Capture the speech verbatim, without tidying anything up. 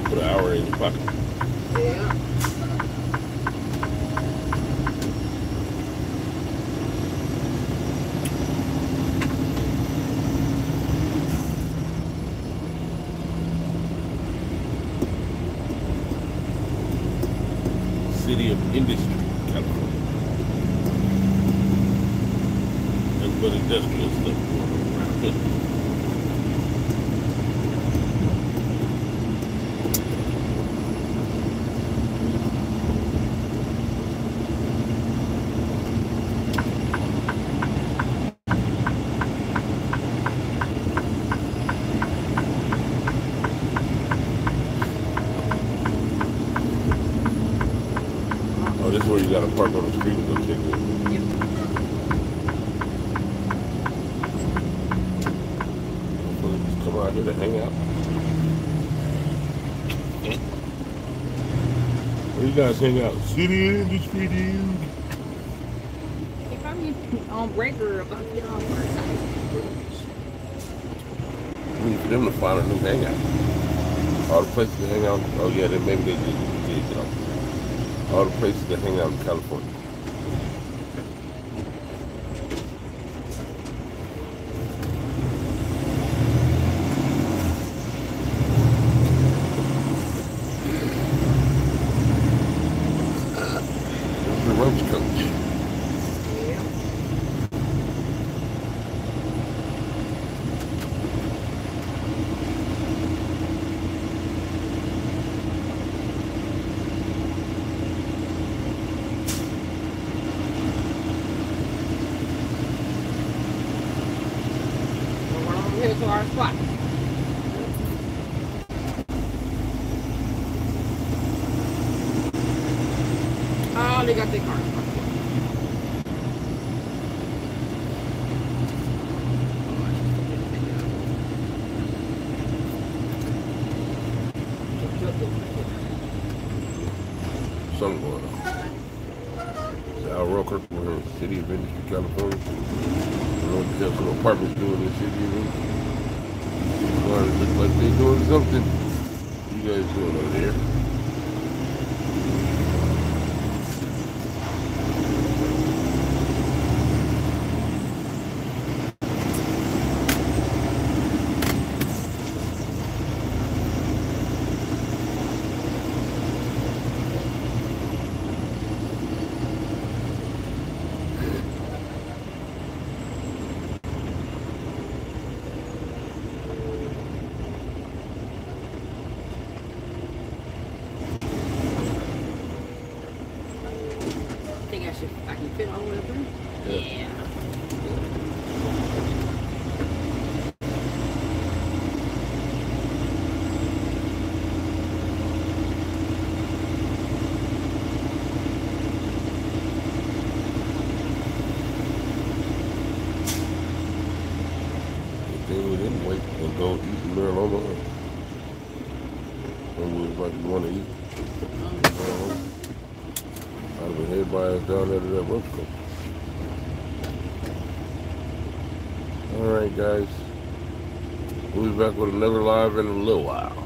Put an hour in your pocket. Yeah. City of Industry, California. Nothing but industrial stuff going on around here. Oh, this is where you gotta park on the street and go check it. Yep. So they just come out here to hang out. Where you guys hang out? City of Industry, dude. They probably on break or about to get off work. We need for them to find a new hangout. All the places to hang out. Oh yeah, then maybe they did, did get off. All the places to hang out in California. There's the Roach Coach. Yeah. We're on here to our spot. Oh, they got their car. Something going on. It's Al Roker. We're in the City of Industry, California. I don't know what the hell some apartments doing in the city of Industry. It looks like they're doing something. What you guys doing over there? I think I should, I can fit all the way through. Yeah. Yeah. If they would then wait and go eat in Maryland. When we was like you want to eat. Uh, I'd have been headed by us down there to that Roach Coach. Alright guys. We'll be back with another live in a little while.